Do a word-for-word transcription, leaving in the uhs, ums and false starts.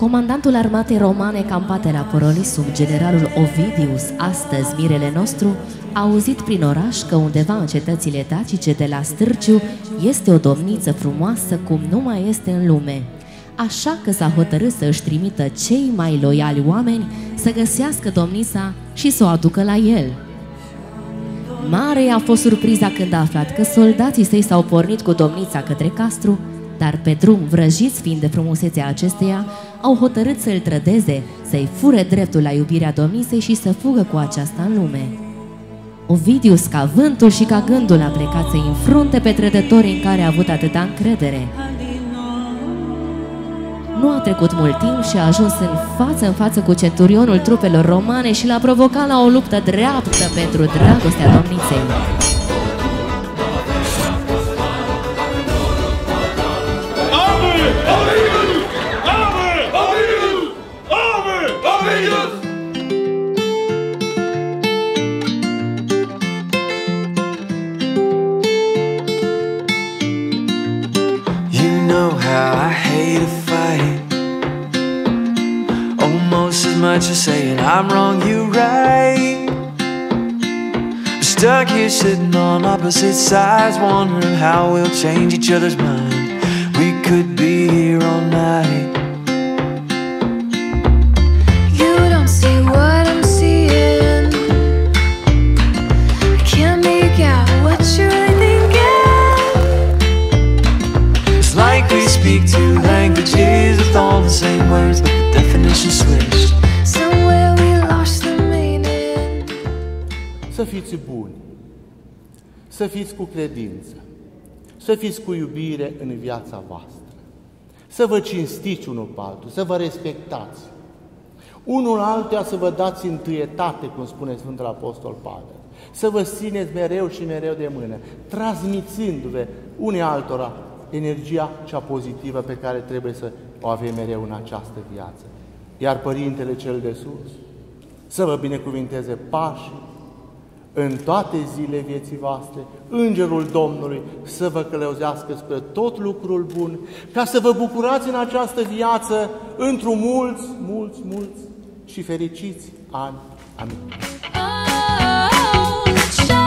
Comandantul armatei romane Campatera Poroli, sub generalul Ovidius, astăzi mirele nostru, a auzit prin oraș că undeva în cetățile dacice de la Stârciu este o domniță frumoasă cum nu mai este în lume. Așa că s-a hotărât să își trimită cei mai loiali oameni să găsească domnița și să o aducă la el. Mare a fost surpriza când a aflat că soldații săi s-au pornit cu domnița către castru, dar pe drum, vrăjiți fiind de frumusețea acesteia, au hotărât să-l trădeze, să-i fure dreptul la iubirea domniței și să fugă cu aceasta în lume. Ovidius, ca vântul și ca gândul, a plecat să-i înfrunte pe trădătorii în care a avut atâta încredere. Nu a trecut mult timp și a ajuns în față în față cu centurionul trupelor romane și l-a provocat la o luptă dreaptă pentru dragostea domniței. Much as saying I'm wrong, you right. We're stuck here sitting on opposite sides, wondering how we'll change each other's mind. We could be here all night. You don't see what I'm seeing. I can't make out what you're really thinking. It's like we speak two languages with all the same words, but the definition switched. Să fiți buni, să fiți cu credință, să fiți cu iubire în viața voastră, să vă cinstiți unul pe altul, să vă respectați, unul altuia să vă dați întâietate, cum spune Sfântul Apostol Pavel, să vă țineți mereu și mereu de mână, transmițându-vă unii altora energia cea pozitivă pe care trebuie să o avem mereu în această viață. Iar Părintele cel de sus să vă binecuvinteze pașii în toate zilele vieții voastre, Îngerul Domnului să vă călăuzească spre tot lucrul bun, ca să vă bucurați în această viață într-un mulți, mulți, mulți și fericiți ani. Amin.